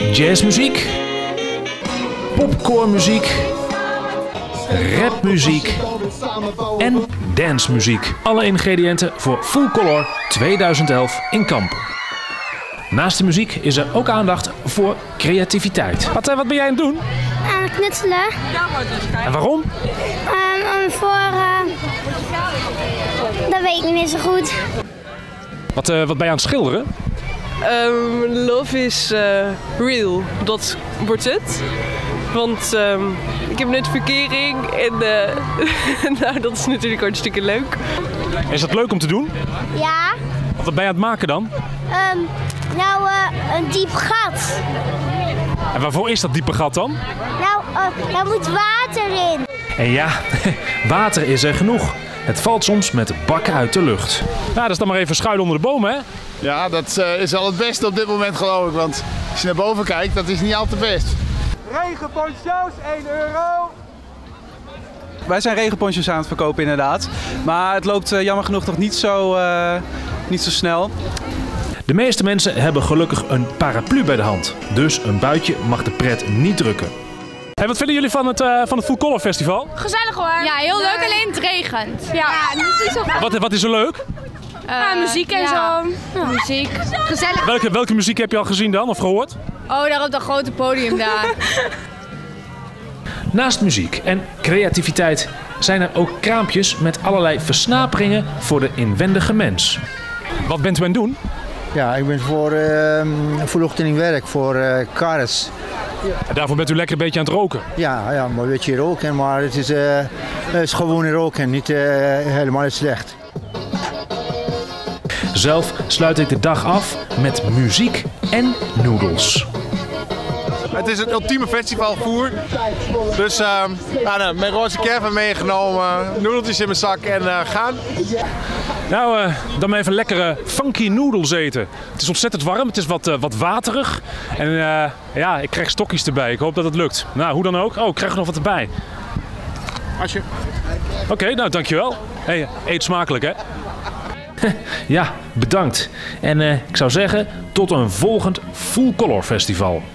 jazzmuziek, popcornmuziek, rapmuziek en dancemuziek. Alle ingrediënten voor Full Color 2011 in Kampen. Naast de muziek is er ook aandacht voor creativiteit. Wat ben jij aan het doen? Knutselen. En waarom? Dat weet ik niet zo goed. Wat ben je aan het schilderen? Love is real. Dat wordt het. Want ik heb net verkering en nou, dat is natuurlijk hartstikke leuk. Is dat leuk om te doen? Ja. Wat ben je aan het maken dan? Een diep gat. En waarvoor is dat diepe gat dan? Daar moet water in. En ja, water is er genoeg. Het valt soms met bakken uit de lucht. Nou, dat is dan maar even schuilen onder de bomen, hè? Ja, dat is al het beste op dit moment, geloof ik. Want als je naar boven kijkt, dat is niet al te best. Regenponcho's, €1. Wij zijn regenponcho's aan het verkopen inderdaad. Maar het loopt jammer genoeg nog niet zo snel. De meeste mensen hebben gelukkig een paraplu bij de hand. Dus een buitje mag de pret niet drukken. Hey, wat vinden jullie van het Full Color Festival? Gezellig hoor. Ja, heel leuk, alleen het regent. Ja, niet zo Wat is zo leuk? muziek en zo. Ja. Muziek. Gezellig. Welke muziek heb je al gezien dan, of gehoord? Oh, daar op dat grote podium daar. Naast muziek en creativiteit zijn er ook kraampjes met allerlei versnaperingen voor de inwendige mens. Wat bent u aan het doen? Ja, ik ben voor verluchting werk, voor cars. En daarvoor bent u lekker een beetje aan het roken? Ja, maar een beetje roken, maar het is gewoon roken, niet helemaal slecht. Zelf sluit ik de dag af met muziek en noedels. Het is het ultieme festivalvoer. Dus mijn roze caravan meegenomen, noedeltjes in mijn zak en gaan. Nou, dan maar even lekkere funky noedels eten. Het is ontzettend warm, het is wat waterig. En ja, ik krijg stokjes erbij. Ik hoop dat het lukt. Nou, hoe dan ook. Oh, ik krijg er nog wat erbij. Als je... Oké, nou dankjewel. Hey, eet smakelijk hè. Ja, bedankt. En ik zou zeggen, tot een volgend Full Color Festival.